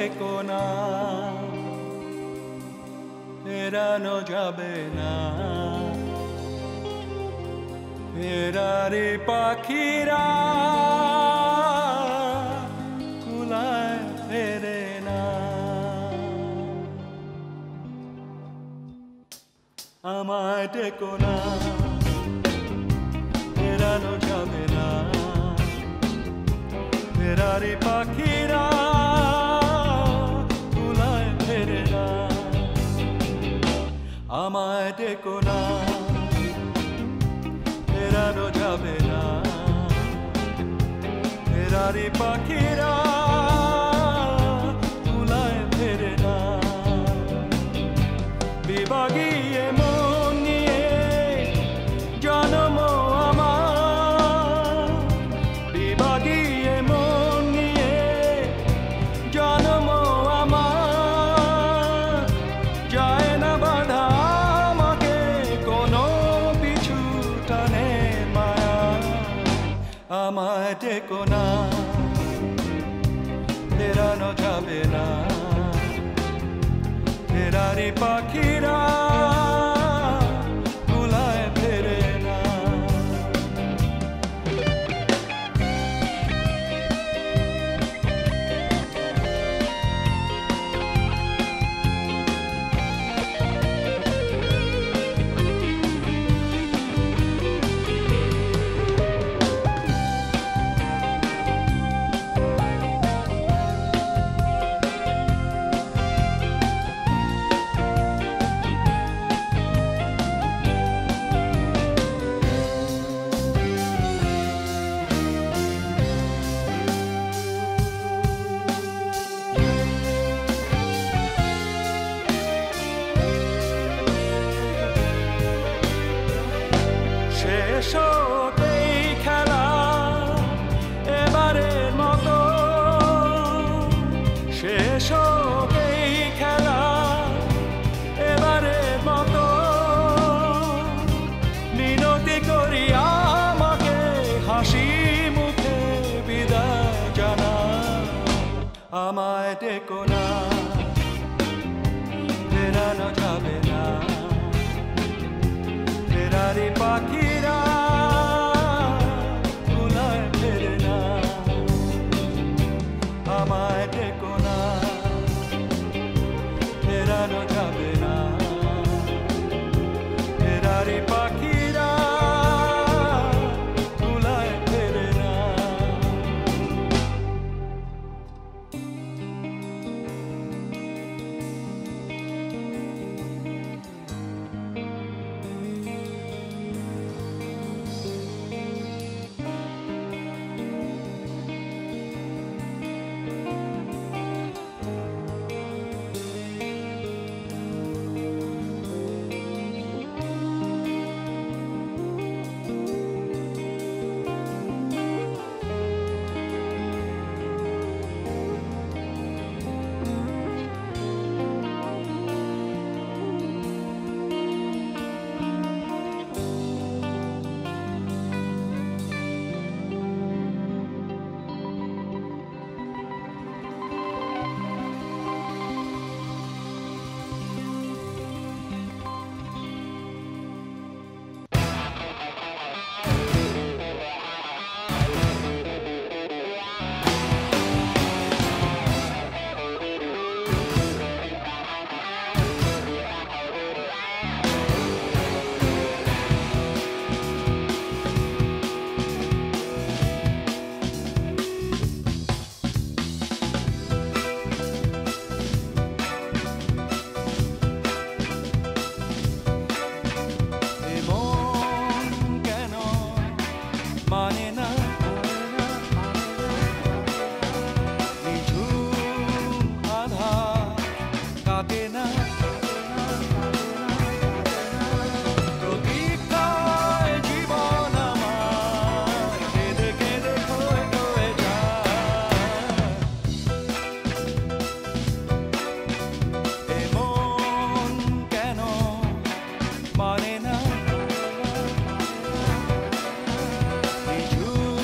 ডেকো না, ফেরানো যাবে না। ফেরারি পাখিরা কুলায় ফেরে না। আমায় ডেকো না, ফেরানো যাবে না। ফেরারি পাখিরা কুলায় ফেরে না। আমায় ডেকো না, ফেরানো যাবে না। ফেরারি পাখিরা কুলায় ফেরে না। বিভাগীয় মন নিয়ে জন্ম আমার, বিভাগীয় মন নিয়ে জন্ম আমার। যায় না বাধা আমাকে কোনো পিছু টানে মায়া। আমায় ডেকো না, ফেরানো যাবে না। ফেরারি পাখিরা কুলায় ফেরে না। শেষ হোক এই খেলা এবারের মতো, শেষ হোক এই খেলা এবারের মতো। মিনতি করি আমাকে হাসি মুখে বিদায় জানা। আমায় ডেকো না, ফেরানো যাবে না। ফেরারি পাখিরা কুলায় ফেরে না। আমায় ডেকো না, ফেরানো যাবে না। ফেরারি পাখিরা কুলায় ফেরে না। মানে না নিঝুম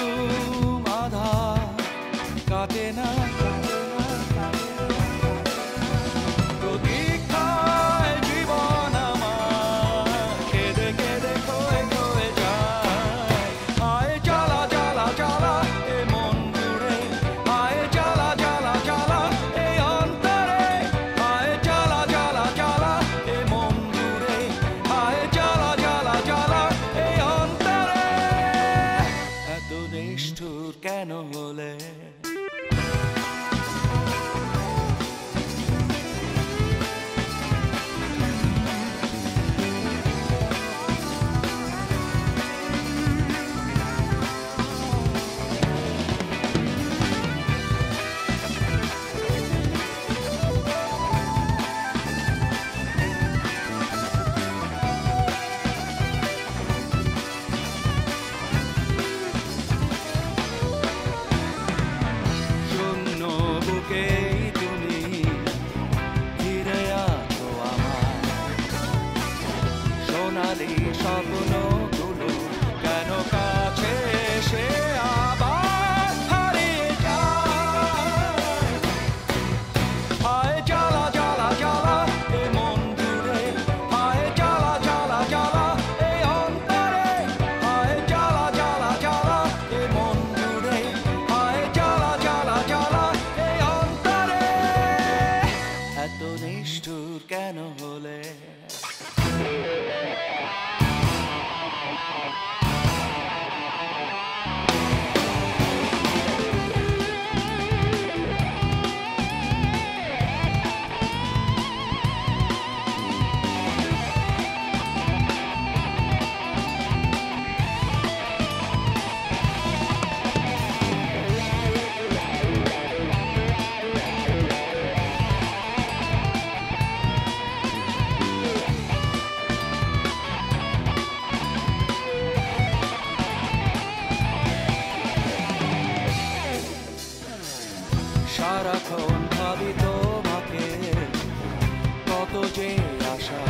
সারাক্ষণ ভাবি তোমাকে, কত যে আশা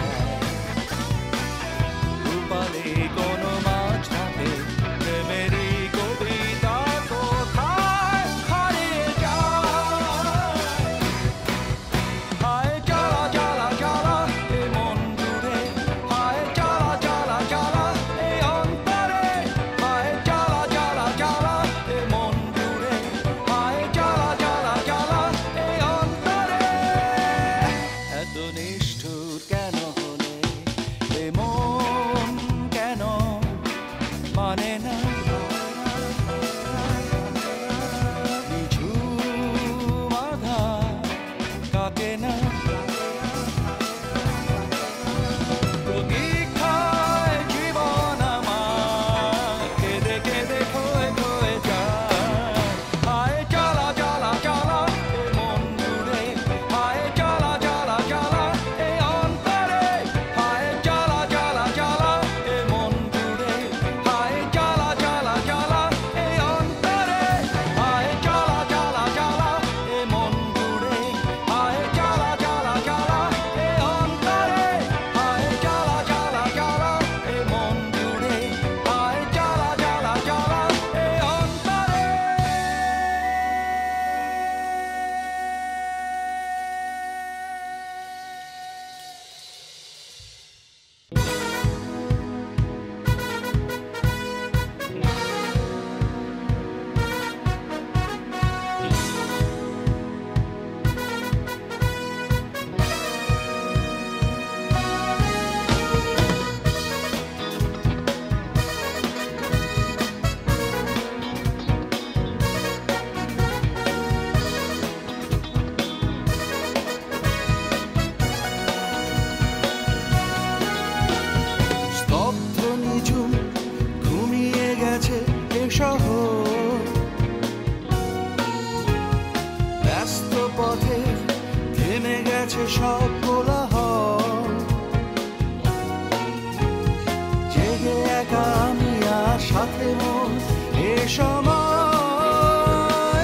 রূপালি কোনো মাঝরাতে প্রেমেরই কবিতা কোথায় হারিয়ে যায়। হায় জ্বালা জ্বালা জ্বালা এ মন জুড়ে, হায় জ্বালা জ্বালা জ্বালা এই অন্তরে, হায় জ্বালা জ্বালা জ্বালা এ মন জুড়ে, হায় জ্বালা জ্বালা জ্বালা এই অন্তরে। এত নিষ্ঠুর কেন হলে এ মন, কেন মানে না নিঝুম আধার কাটে না। প্রতীক্ষায় জীবন আমার কেঁদে কেঁদে ক্ষয়ে ক্ষয়ে যায়। হায় জ্বালা জ্বালা জ্বালা এ মন জুড়ে, হায় জ্বালা জ্বালা জ্বালা এই অন্তরে, হায় জ্বালা জ্বালা জ্বালা এ মন জুড়ে, হায় জ্বালা জ্বালা জ্বালা এই অন্তরে, হায় জ্বালা জ্বালা জ্বালা এ মন জুড়ে, হায় জ্বালা জ্বালা জ্বালা এই অন্তরে, হায় জ্বালা জ্বালা জ্বালা এ মন জুড়ে, হায় জ্বালা জ্বালা জ্বালা এই অন্তরে। স্তব্ধ নিঝুম ঘুমিয়ে গেছে এ শহর, ব্যস্ত পথে থেমে গেছে সব কোলাহল। জেগে একা আমি আর সাথে মন এ সময়,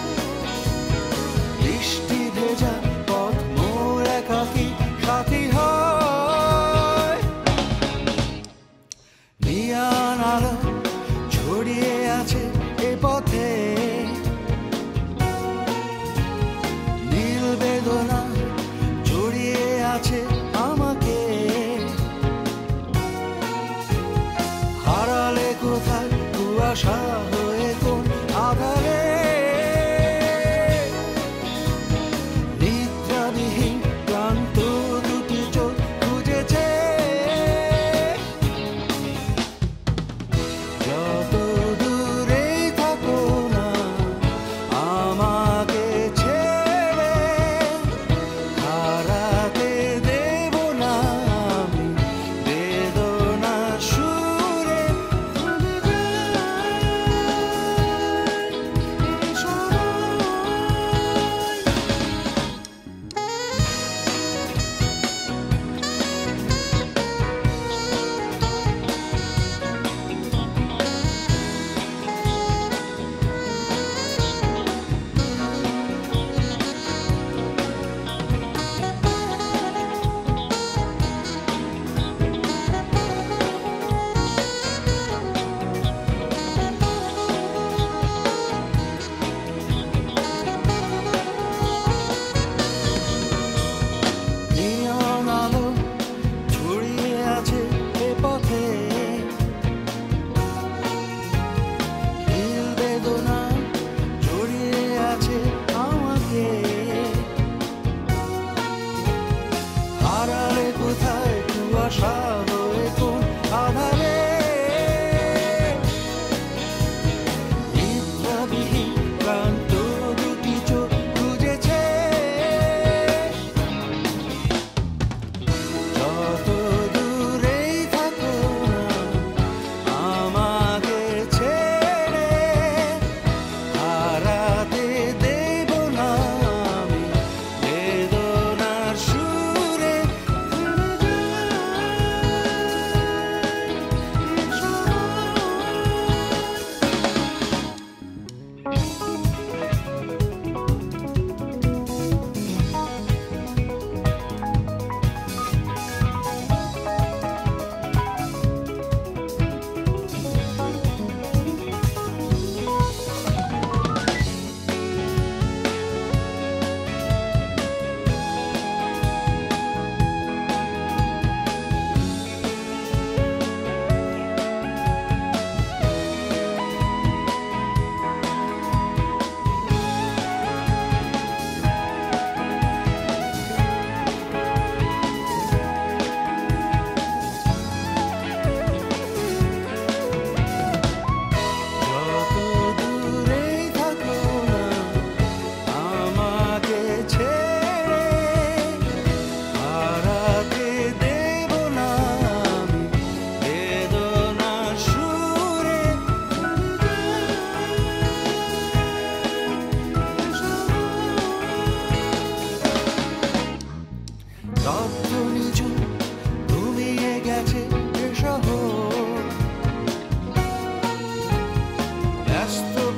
বৃষ্টি ভেজা পথ মোর একাকী সাথী হয়। নিয়ান আলো ছড়িয়ে আছে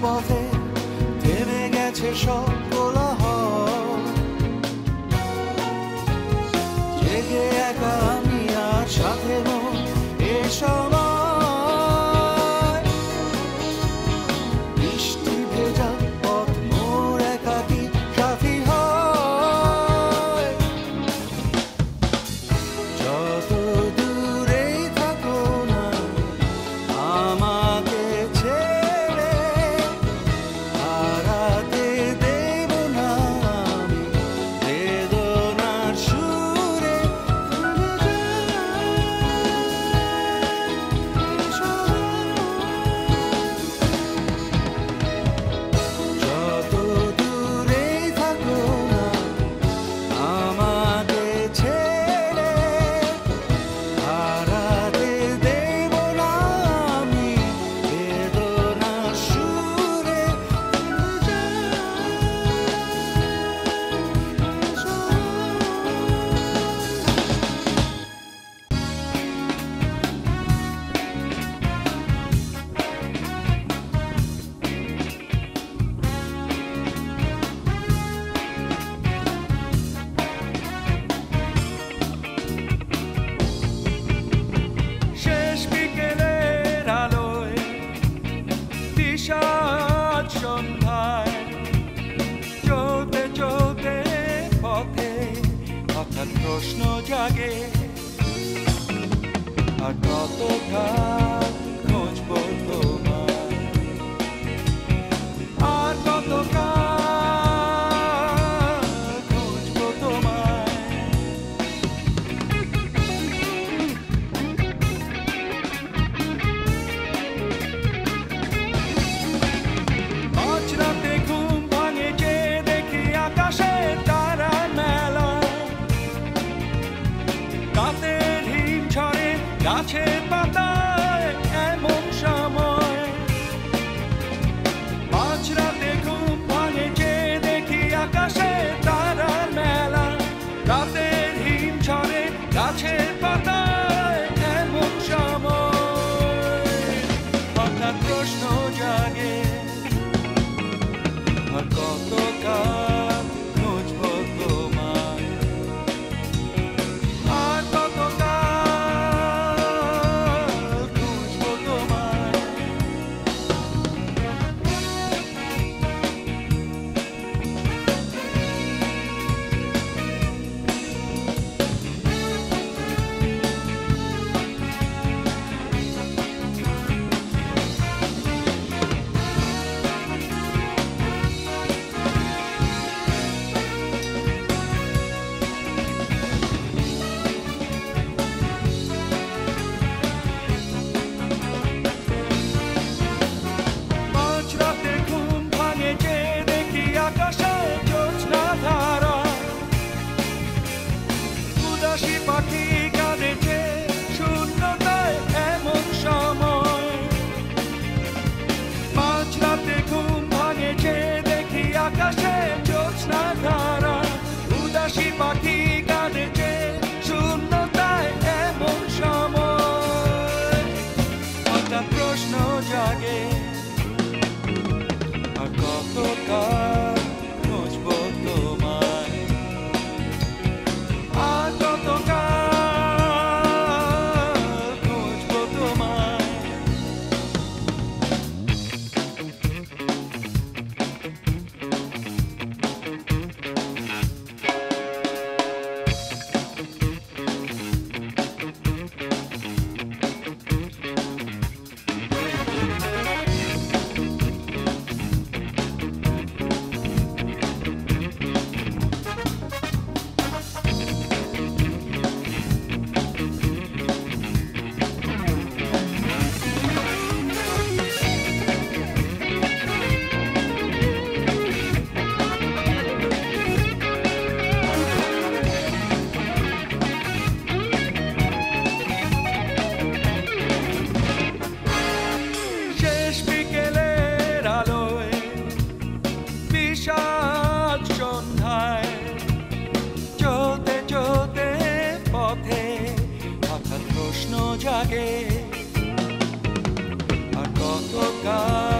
পথে থেমে গেছে সব কোলাহল, জেগে একা আমি আর সাথে মন এ সময়, বৃষ্টি ভেজা পথ মোর একাকী সাথী হয়। যত দূরেই থাকো না আমাকে ছেড়ে, হারাতে দেব না আমি বেদনার সুরে। যত দূরেই থাকো না আমাকে ছেড়ে, হারাতে দেব না আমি বেদনার সুরে। শেষ বিকেলের আলোয় বিষাদ সন্ধ্যায়, চলতে চলতে পথে হঠাৎ প্রশ্ন জাগে, আর কতকাল খুঁজবো তোমায়, আর কতকাল খুঁজবো তোমায়। মাঝরাতে ঘুম ভাঙে যে দেখি আকাশে তারার মেলা, রাতের হিম ঝরে গাছের পাতায় এমন সময়। মাঝরাতে ঘুম ভাঙে যে দেখি আকাশে তারার মেলা, রাতের হিম ঝরে গাছের পাতায় এমন সময়। হঠাৎ প্রশ্ন জাগে, আর কতকাল খুঁজবো তোমায়, আর কতকাল খুঁজবো তোমায়। মাঝরাতে ঘুম ভাঙে যে দেখি আকাশে জ্যোৎস্না ধারা, উদাসী পাখি কাঁদে যে শূন্যতায় এমন সময়। মাঝরাতে ঘুম ভাঙে যে দেখি আকাশে জ্যোৎস্না ধারা, উদাসী পাখি কাঁদে যে শূন্যতায় এমন সময়। হঠাৎ প্রশ্ন জাগে, আর কতকাল খুঁজবো তোমায়, আর কতকাল খুঁজবো তোমায়। জাগে আর কত